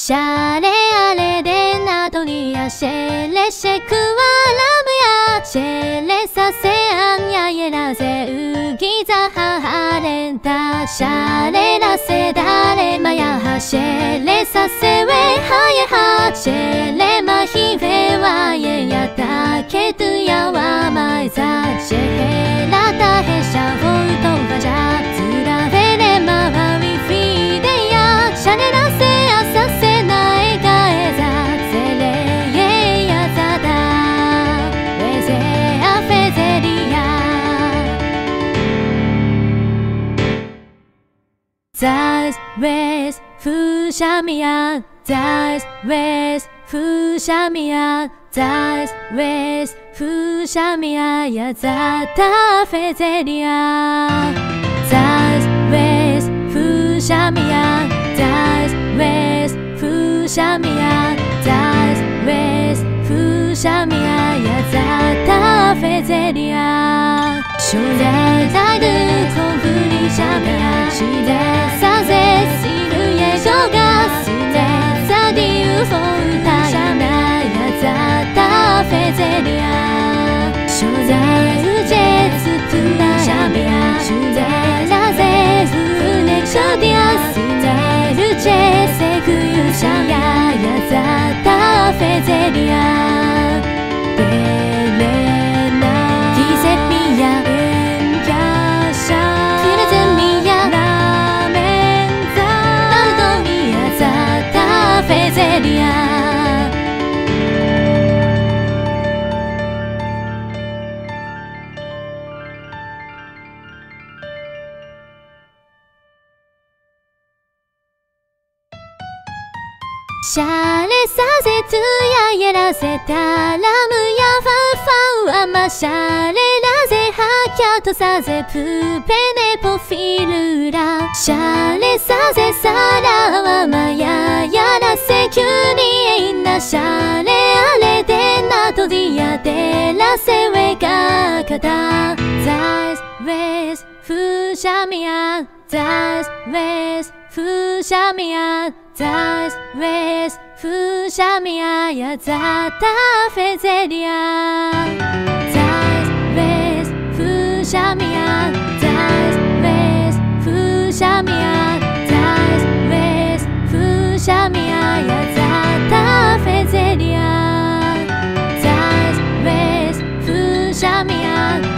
シャレアレデナトリアシェレシェクワラムヤシェレサセアンヤエラゼウギザハハレンタシャレラセダレマヤハシェレサセウェハヤハシェレマヒフェワエヤタケトゥヤワマイザシェヘラタヘシャフォウトガジャズラフェレマワウィフィデヤシャレラセアサセ在为福下面呀，在为福下面呀，在为福下面呀呀，在大飞这里呀，在为福下面呀，在为福下面呀，在为福下面呀呀，在大飞这里呀，说在在的空腹里下面呀，是在。사제 시루에 조가 시제 사디 우포타야 나야 자타 페제리아 쇼자 우제 스투나 샤미야 쇼자 라제 후네 쇼디아 시제 루제 세쿠유 샤야 ya 자타 페제리아 베레나 디세 미야シャレさせトゥヤやらせたラムやファンファンはまシャレラゼハキャとさぜプペネポフィルラシャレさせサラはまややらせキュリエイナシャレアレデナトディアデラセウェガカダザイスウェスフシャミアザイスウェスフシャミア在为福下面呀，在大飞这里呀，在为福下面呀，在为福下面呀，在为福下面呀，在大飞这里呀，在为福下面呀。